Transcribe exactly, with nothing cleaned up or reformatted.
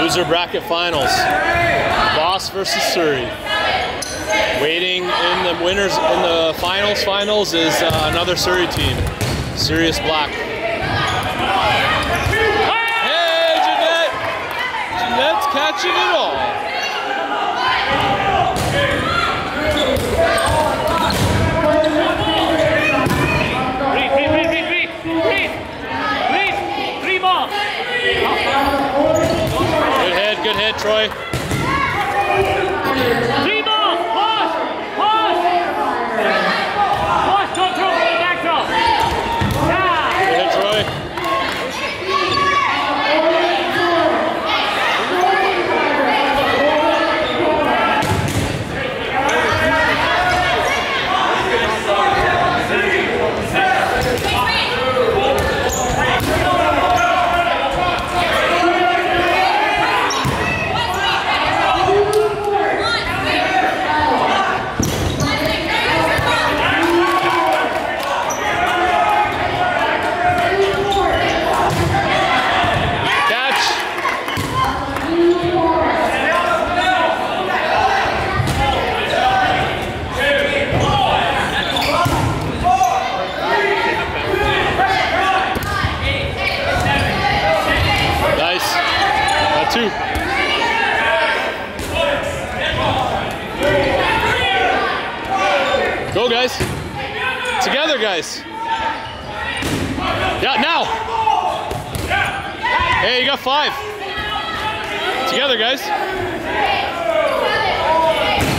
Loser bracket finals. Boss versus Surrey. Waiting in the winners in the finals. Finals is uh, another Surrey team, Sirius Black. Hey, Jeanette! Jeanette's catching it all. Breathe, breathe, breathe, breathe, breathe, breathe, breathe, three more. Good hit, good hit, Troy. Three more, pause, pause. Pause, don't throw for the back throw. Yeah. Good hit, Troy. Two. Go, guys. Together, guys. Yeah, now. Hey, you got five. Together, guys.